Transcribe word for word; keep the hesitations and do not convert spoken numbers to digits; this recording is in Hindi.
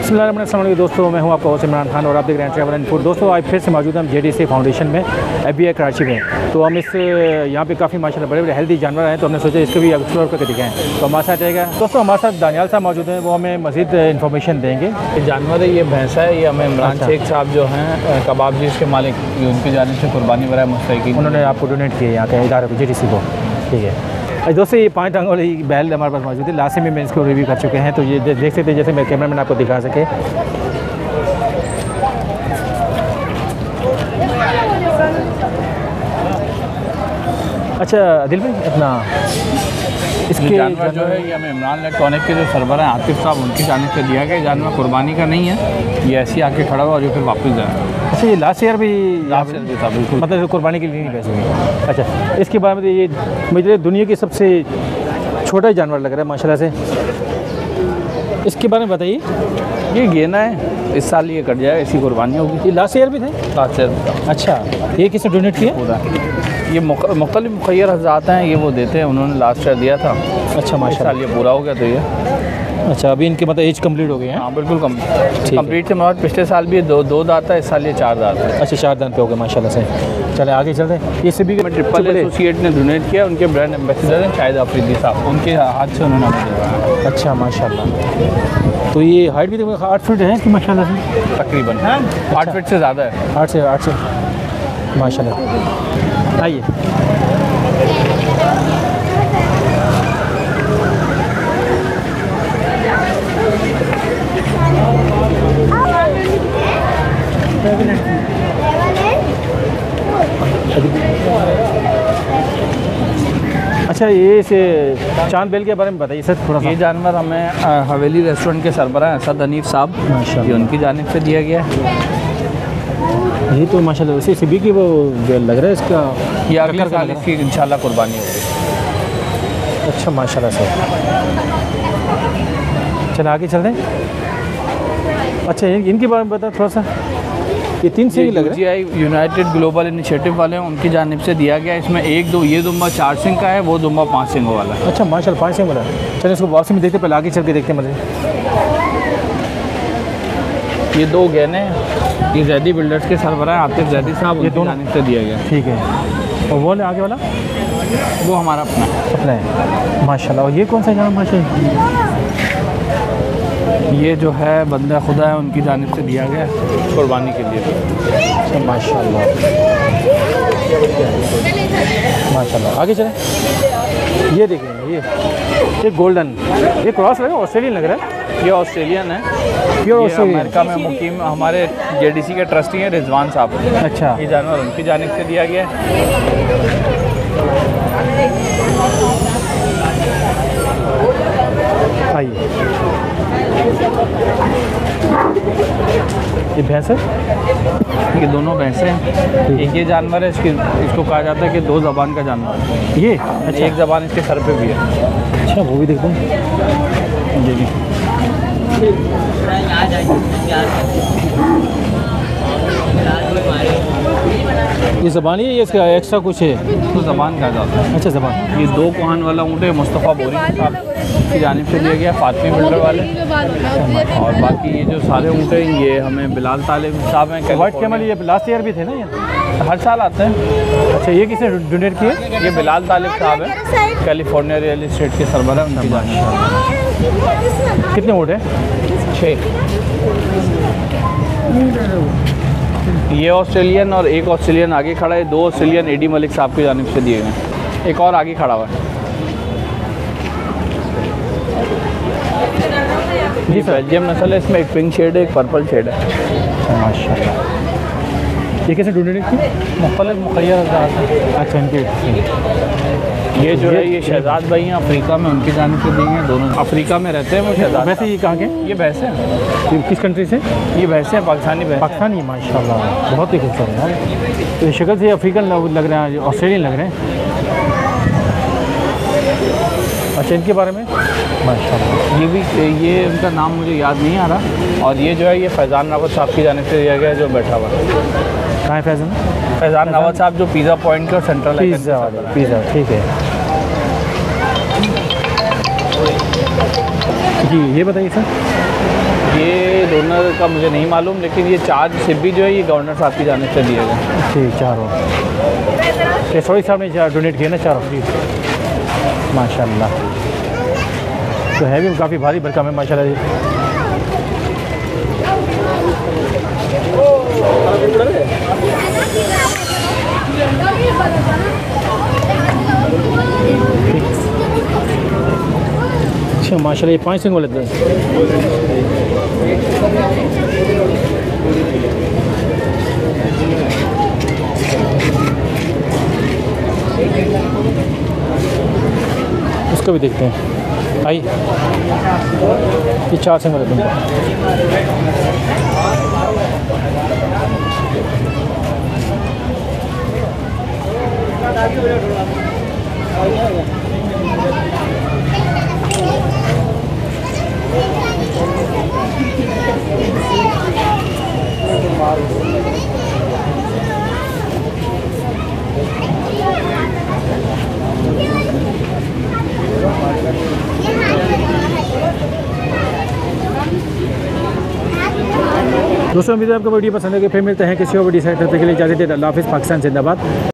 बिस्मिल्लाहिर्रहमानिर्रहीम दोस्तों, मैं हूं आपका होस्ट इमरान खान और आप देख रहे हैं ट्रैवल एंड फूड। दोस्तों आज फिर से मौजूद हम जेडीसी फाउंडेशन में एफ बी आई कराची में। तो हम इस यहाँ पे काफ़ी माशाल्लाह बड़े बड़े हेल्दी जानवर हैं, तो हमने सोचा इसको भी एक्सप्लोर करके दिखाएं। तो हमारे साथ रहेगा दोस्तों, हमारे साथ दानियाल साहब मौजूद हैं, वो हमें मज़ीद इन्फॉर्मेशन देंगे। ये जानवर है, ये भैंसा है, ये हमें इमरान अच्छा। शेख साहब जो हैं कबाब जी के मालिक, ये उनकी जानिब से कुर्बानी बराए मुस्तहिकीन उन्होंने आपको डोनेट किए यहाँ के इदारे को, जे डी सी को। ठीक है दोस्तों, ये पाँच टांग वाली बैल हमारे पास मौजूद है। लास्ट में मैं इसको रिव्यू कर चुके हैं, तो ये देख सकते हैं, जैसे मैं कैमरा मैन आपको दिखा सके। अच्छा दिल भाई, अपना इसके जानवर जो है ये हमें इमरान इलेक्ट्रॉनिक के जो सरबराह हैं आतिफ साहब, उनकी जानिब से दिया गया। जानवर कुर्बानी का नहीं है, ये ऐसे ही आके खड़ा हुआ और ये फिर वापस जाए। अच्छा, ये लास्ट ईयर भी लास्ट ईयर भी था, बिल्कुल मतलब कुर्बानी के लिए नहीं पैसे हुए। अच्छा, इसके बाद में ये मुझे दुनिया की सबसे छोटा जानवर लग रहा है माशाल्लाह से। इसके बारे में बताइए। ये गेना है, इस साल ये कट जाए, ऐसी कुर्बानी होगी। ये लास्ट ईयर भी थे? Last year. अच्छा, ये किसने डोनेट किया? पूरा ये मुख्तलिफ मुखैर हज़ात हैं, ये वो देते हैं, उन्होंने लास्ट ईयर दिया था। अच्छा माशाल्लाह, साल ये पूरा हो गया तो ये। अच्छा, अभी इनके मतलब एज कंप्लीट हो गई है? हाँ बिल्कुल कम कंप्लीट से मतलब पिछले साल भी दो दो दांत था, इस साल ये चार दांत है। अच्छा, चार दांत पे हो गए माशाल्लाह से। चले आगे चलते हैं। ये सभी ट्रिपल एसोसिएट ने डोनेट किया, उनके ब्रांड एम्बेसडर हैं शाहिद अफरीदी साहब, उनके हाथ से उन्होंने हमें दिया। अच्छा माशाल्लाह, तो ये हाइट भी देखो आठ फीट है कि माशाल्लाह से? तकरीबन आठ फीट से ज़्यादा है। आठ से आठ से माशाल्लाह। आइए अच्छा, ये से चांद बेल के बारे में बताइए सर थोड़ा सा। ये जानवर हमें हवेली रेस्टोरेंट के सरबराह हैं असद हनीफ साहब, ये उनकी जानिब से दिया गया है। ये तो माशाल्लाह वैसे सिबी की वो लग रहा है इसका, ये अगले साल इसकी इंशाल्लाह कुर्बानी होगी। अच्छा माशाल्लाह से। चल आगे चलते हैं। अच्छा, इनके बारे में बता थोड़ा सा। ये तीन से ही लग रहा है। यूनाइटेड ग्लोबल इनिशिएटिव वाले हैं, उनकी जानिब से दिया गया। इसमें एक दो ये दुम्बा चार सिंग का है, वो दुम्बा पाँच सिंग वाला है। अच्छा माशाल्लाह, पाँच सिंग वाला है। चलिए इसको वापसी में देखते, पहले आगे चल के देखते हैं। मजे ये दो गहने हैं, ये जैदी बिल्डर्स के सरबराह आतिफ जैदी साहब, ये दोनों जानिब से दिया गया। ठीक है, और वो आगे वाला वो हमारा अपना अपना है माशाल्लाह। और ये कौन सा जानवर माशाल्लाह? ये जो है बंदा खुदा है, उनकी जानिब से दिया गया कुर्बानी के लिए। अच्छा माशाल्लाह माशाल्लाह। आगे चलें। ये देखें, ये ये गोल्डन, ये क्रॉस लग रहा है, ऑस्ट्रेलियन लग रहा है। ये ऑस्ट्रेलियन है, प्योर ये ऑस्ट्रेलियन। अमेरिका में मुकीम हमारे जेडीसी के ट्रस्टी हैं रिजवान साहब। अच्छा, ये जानवर उनकी जानिब से दिया गया है। आइए, ये भैंस है? ये दोनों भैंसे हैं। एक ये जानवर है, इसकी इसको कहा जाता है कि दो ज़बान का जानवर है। ये अच्छा, एक ज़बान इसके सर पे भी है। अच्छा, वो भी देखते हैं। जी जी, ये ज़बान ही है, ये इसका एक्स्ट्रा कुछ है? तो ज़बान कहा जाता है। अच्छा, ज़बान। ये दो कोहान वाला ऊँट है, मुस्तफ़ा बोरी साहब की जानिब से दिया गया, फातमी बिल्डर वाले। और बाकी ये जो सारे ऊँट हैं, ये हमें बिलाल तालिब साहब हैं। वाइट कैमल ये लास्ट ईयर भी थे ना ये? हर साल आते हैं। अच्छा, ये किसने डोनेट किए? ये बिलाल तालिब साहब हैं, कैलिफोर्निया रियल इस्टेट के सरबराह, उनकी जानिब। कितने वोट हैं? छः। ये ऑस्ट्रेलियन और एक ऑस्ट्रेलियन आगे खड़ा है, दो ऑस्ट्रेलियन एडी मलिक साहब की जानिब से दिए गए, एक और आगे खड़ा हुआ है। ये बेल्जियम नस्ल है, इसमें एक पिंक शेड है, एक पर्पल शेड है। माशाल्लाह। ये कैसे डोनेट की? मुख्तलिफ मुखैर हज़ात हैं। अच्छा, इनके ये जो है ये शहजाद भाई हैं, अफ्रीका में, उनकी जानिब से दिए हैं। दोनों अफ्रीका में रहते हैं वो शहजाद। वैसे ये कहाँ के? ये भैंसे हैं। ये किस कंट्री से? ये भैंसे हैं, पाकिस्तानी भैंसे। पाकिस्तानी माशाल्लाह, बहुत ही खूबसूरत है। तो शक्ल से अफ्रीकन लग रहे हैं, ऑस्ट्रेलियन लग रहे हैं। अच्छा, इनके बारे में माशाल्लाह। ये भी, ये उनका नाम मुझे याद नहीं आ रहा। और ये जो है ये फैज़ान रावत साहब की जानिब से दिया गया है, जो बैठा हुआ है। कहाँ है फैज़ान? फैज़ान रावत साहब जो पिज़्ज़ा पॉइंट के और सेंट्रल पिज़्ज़ा वाले, पिज़्ज़ा, ठीक है जी। ये बताइए सर। ये डोनर का मुझे नहीं मालूम, लेकिन ये चार सिब्बी जो है ये गवर्नर साहब की जानिब से दिए गए। ठीक, चारों सॉरी साहब ने चार डोनेट किए ना चारों जी, माशाल्लाह। तो है भी काफ़ी भारी भरकम है माशाल्लाह जी। अच्छा माशाल्लाह, ये पाँच सिंग वाले थे। उसको भी देखते हैं। आई ये चार सिंग वाले तुमको दोस्तों, उम्मीद है आपको वीडियो पसंद है कि फिर मिलते हैं किसी और वीडियो से, तब तक के लिए इजाज़त दीजिए। अल्लाह हाफ़िज़। पाकिस्तान जिंदाबाद।